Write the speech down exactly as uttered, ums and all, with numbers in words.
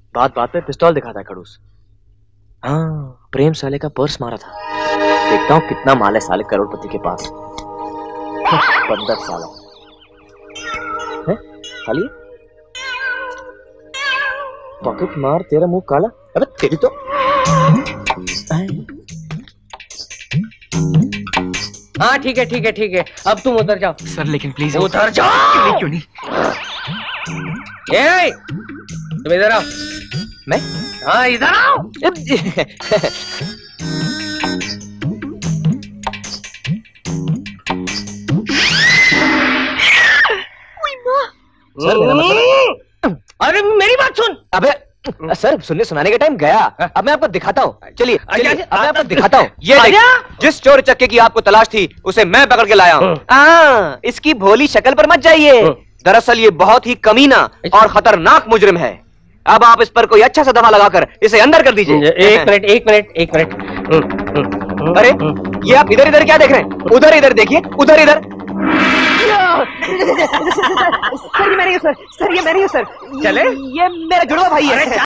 बात बात पे पिस्तौल दिखाता है खड़ूस। हाँ, प्रेम साले का पर्स मारा था। देखता हूँ कितना माल है साले करोड़पति के पास। बंदर साला है खाली पॉकेट मार, तेरा मुंह काला। अबे तेरी तो हाँ ठीक है ठीक है ठीक है, अब तुम उधर जाओ। सर लेकिन प्लीज उधर जाओ। क्यों नहीं क्यों नहीं ए, तुम इधर आओ। मैं? हाँ इधर आओ। सर मेरा मतलब, अरे मेरी बात सुन। अबे सर सुनने सुनाने का टाइम गया। अब मैं आपको दिखाता हूँ। चलिए चलिए, अच्छा, अब मैं आपको दिखाता हूँ। ये देख, जिस चोर चक्के की आपको तलाश थी उसे मैं पकड़ के लाया हूँ। हाँ, इसकी भोली शक्ल पर मत जाइए। दरअसल ये बहुत ही कमीना और खतरनाक मुजरिम है। अब आप इस पर कोई अच्छा सा दफा लगाकर इसे अंदर कर दीजिए। एक मिनट एक मिनट एक मिनट। अरे ये आप इधर इधर क्या देख रहे हैं? उधर इधर देखिए, उधर इधर। सर ये मैंने सर सर ये मैंने सर चले ये मेरा जुड़वा भाई है।